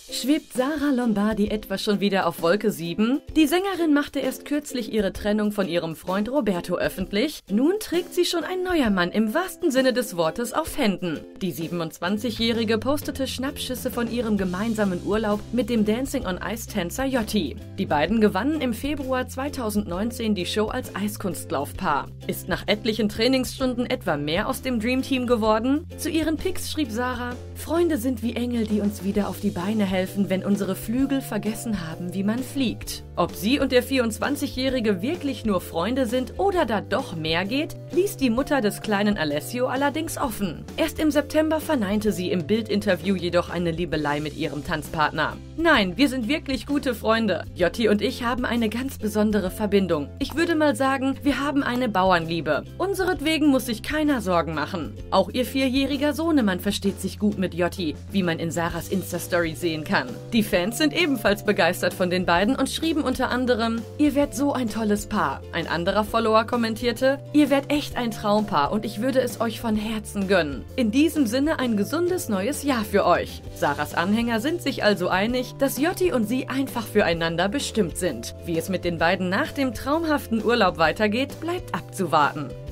Schwebt Sarah Lombardi etwa schon wieder auf Wolke 7? Die Sängerin machte erst kürzlich ihre Trennung von ihrem Freund Roberto öffentlich. Nun trägt sie schon ein neuer Mann im wahrsten Sinne des Wortes auf Händen. Die 27-Jährige postete Schnappschüsse von ihrem gemeinsamen Urlaub mit dem Dancing on Ice-Tänzer Jotti. Die beiden gewannen im Februar 2019 die Show als Eiskunstlaufpaar. Ist nach etlichen Trainingsstunden etwa mehr aus dem Dreamteam geworden? Zu ihren Pics schrieb Sarah: Freunde sind wie Engel, die uns wieder auf die Beine helfen, wenn unsere Flügel vergessen haben, wie man fliegt. Ob sie und der 24-Jährige wirklich nur Freunde sind oder da doch mehr geht, ließ die Mutter des kleinen Alessio allerdings offen. Erst im September verneinte sie im Bild-Interview jedoch eine Liebelei mit ihrem Tanzpartner. Nein, wir sind wirklich gute Freunde. Jotti und ich haben eine ganz besondere Verbindung. Ich würde mal sagen, wir haben eine Bauernliebe. Unseretwegen muss sich keiner Sorgen machen. Auch ihr 4-jähriger Sohnemann versteht sich gut mit Jotti, wie man in Sarahs Insta-Story sehen kann. Die Fans sind ebenfalls begeistert von den beiden und schrieben unter anderem: Ihr werdet so ein tolles Paar. Ein anderer Follower kommentierte: Ihr werdet echt ein Traumpaar und ich würde es euch von Herzen gönnen. In diesem Sinne ein gesundes neues Jahr für euch. Sarahs Anhänger sind sich also einig, dass Jotti und sie einfach füreinander bestimmt sind. Wie es mit den beiden nach dem traumhaften Urlaub weitergeht, bleibt abzuwarten.